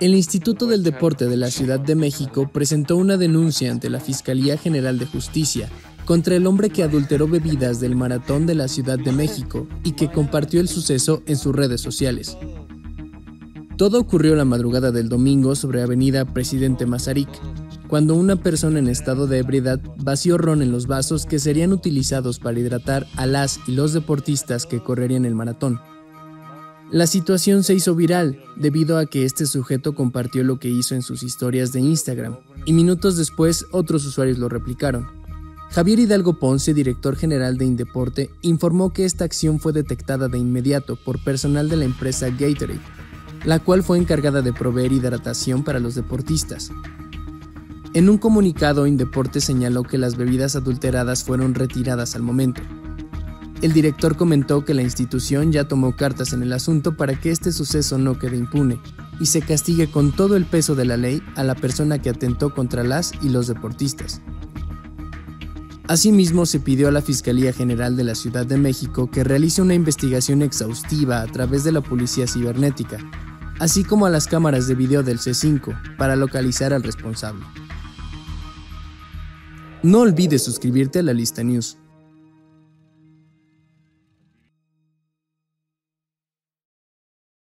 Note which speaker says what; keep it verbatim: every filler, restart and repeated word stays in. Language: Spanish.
Speaker 1: El Instituto del Deporte de la Ciudad de México presentó una denuncia ante la Fiscalía General de Justicia contra el hombre que adulteró bebidas del maratón de la Ciudad de México y que compartió el suceso en sus redes sociales. Todo ocurrió la madrugada del domingo sobre Avenida Presidente Mazarik, cuando una persona en estado de ebriedad vació ron en los vasos que serían utilizados para hidratar a las y los deportistas que correrían el maratón. La situación se hizo viral debido a que este sujeto compartió lo que hizo en sus historias de Instagram y minutos después otros usuarios lo replicaron. Javier Hidalgo Ponce, director general de Indeporte, informó que esta acción fue detectada de inmediato por personal de la empresa Gatorade, la cual fue encargada de proveer hidratación para los deportistas. En un comunicado, Indeporte señaló que las bebidas adulteradas fueron retiradas al momento. El director comentó que la institución ya tomó cartas en el asunto para que este suceso no quede impune y se castigue con todo el peso de la ley a la persona que atentó contra las y los deportistas. Asimismo, se pidió a la Fiscalía General de la Ciudad de México que realice una investigación exhaustiva a través de la Policía Cibernética, así como a las cámaras de video del C cinco, para localizar al responsable. No olvides suscribirte a La Lista News.